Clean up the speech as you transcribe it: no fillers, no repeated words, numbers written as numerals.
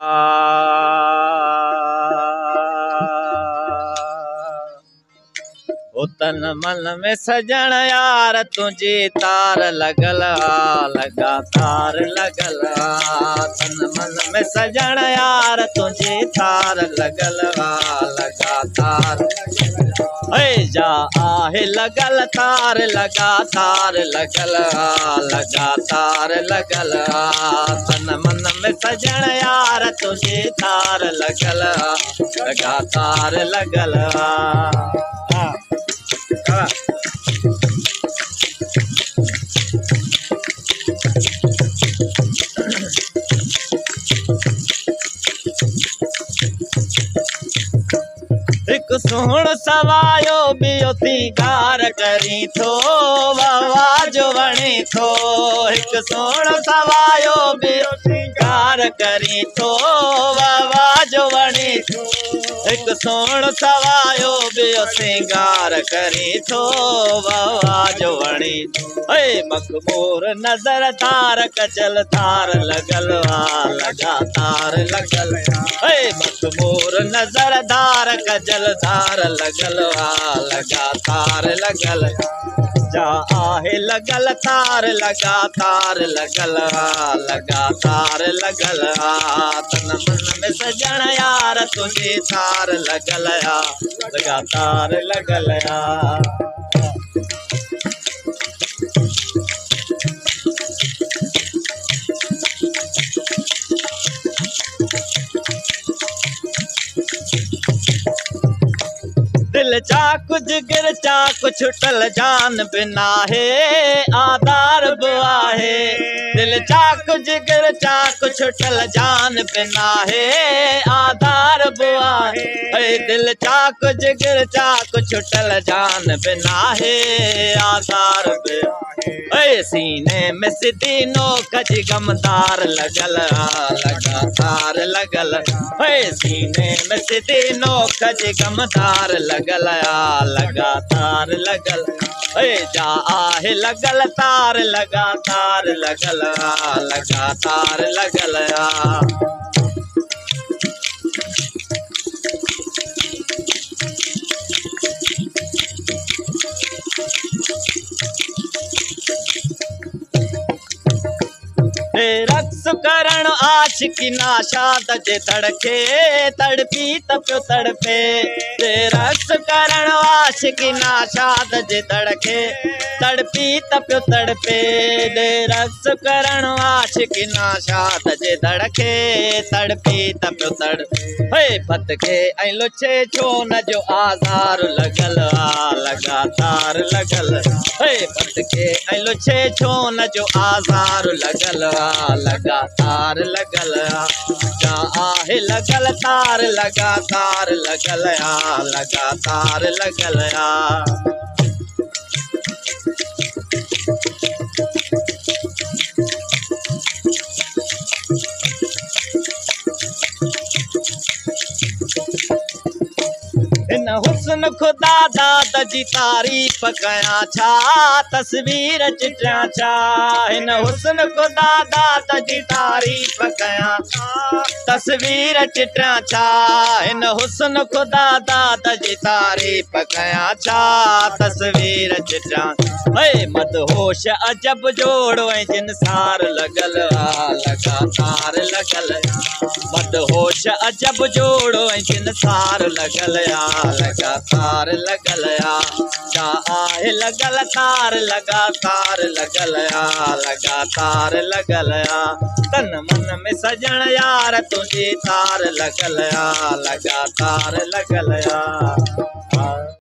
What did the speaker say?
तन मन में सजण यार तुझी तार लगल लगातार लगल तन मन में सजण यार तुझी तार लगल लगातार जा आहे लगल तार लगातार लगल लगातार लगल तन मन में सजण यार तुझी तार लगल लगातार लगल। एक सोहण सवायो बियो सिंगार करी थो वावा जो वणे थो एक सोहण सवायो बियो सिंगार करी थो वावा जो वणे थो एक सोहण सवायो बियो सिंगार करी थो वावा जो वणे मखमूर नजर तार कजल तार लगल लगातार लगल मखमूर नजर धार कजल धार लगल लगातार लगल जा आहे लगल तार लगातार लगल लगातार लगल तन मन में सजण यार तुझे तार लगल लगातार लगल। दिल चाक जिगर चाक छुटल जान बिना है आधार बुआ है दिल चाक जिगर चाक छुटल जान बिना है आधार बुआ है दिल चाक जिगर चाक छुटल जान बिना है आधार बुआ सीने में सिद्धि नोक गमदार लगल लगातार लगल सीने में सिद्धि नोक गमदार लगल लगातार लगल जा आहे लगल तार लगातार लगल लगातार लगल। रक्स करण आशिकी नाशा तजे तड़के तड़पी तप्यो तड़पे रक्स करण आशिकी नाशा तजे तड़के तड़पी तप्यो तड़पे रक्स करण आशिकी नाशा तजे तड़के तड़पी तप्यो तड़पे फत के ऐं लुचे छो न जो आज़ार लगल लगातार लगल फत के ऐं लुचे छो न जो आज़ार लगल लगातार लगल जा आहे लगल तार लगातार लगल लगातार लगल। इन हुस्न खुदा दाद जी तारीफ़ कयां छा तस्वीर चिटियां छा इन हुस्न खुदा दाद जी तारीफ़ कयां तस्वीर चिटियां छा इन हुस्न खुदा दाद जी तारीफ़ कयां छा तस्वीर चिटियां मदहोश अजब जोड़ो ऐं जिनसार लगल लगातार लगल मदहोश अजब जोड़ो ऐं जिनसार लगल लगातार लगल जा आहे लगल तार लगातार लगल लगातार लगल तन मन में सजण यार तुझी तार लगल लगातार लगल।